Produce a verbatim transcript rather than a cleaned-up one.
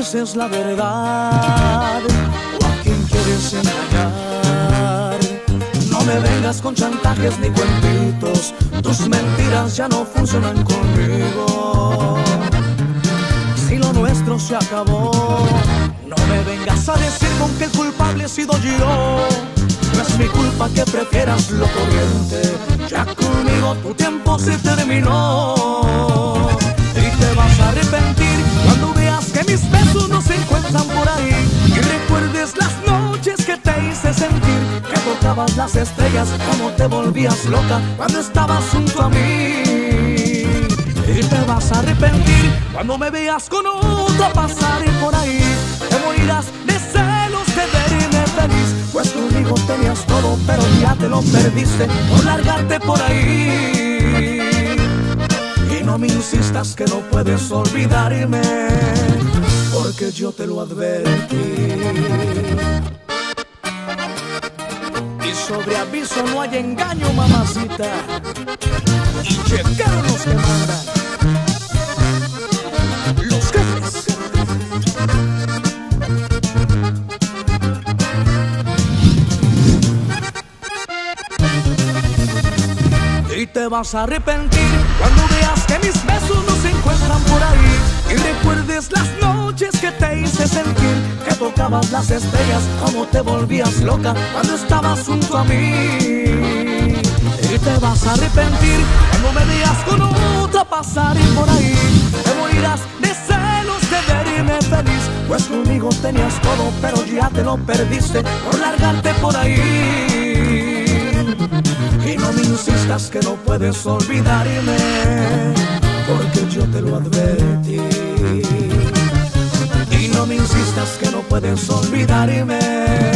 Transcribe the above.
dices la verdad o a quién quieres engañar. No me vengas con chantajes ni cuentitos, tus mentiras ya no funcionan conmigo. Si lo nuestro se acabó, no me vengas a decir con que el culpable he sido yo. No es mi culpa que prefieras lo corriente, ya conmigo tu tiempo se terminó. Y te vas a arrepentir cuando veas que mis besos no se encuentran por ahí, y recuerdes las noches que te hice sentir, que tocabas las estrellas, como te volvías loca cuando estabas junto a mí. Y te vas a arrepentir cuando me veas con otra pasar por ahí, te morirás de celos de verme feliz, pues conmigo tenías todo pero ya te lo perdiste por largarte por ahí. Y no me insistas que no puedes olvidarme, porque yo te lo advertí. Y sobre aviso no hay engaño, mamacita, y llegaron los que mandan, los jefes. Y te vas a arrepentir cuando veas que mis besos no se encuentran por ahí, y recuerdes las noches que te hice sentir, que tocabas las estrellas, como te volvías loca cuando estabas junto a mí. Y te vas a arrepentir cuando me veas con otra pasar por ahí, te morirás de celos de verme feliz, pues conmigo tenías todo pero ya te lo perdiste por largarte por ahí. Y no me insistas que no puedes olvidarme, porque yo te lo advertí. Y no me insistas que no puedes olvidarme,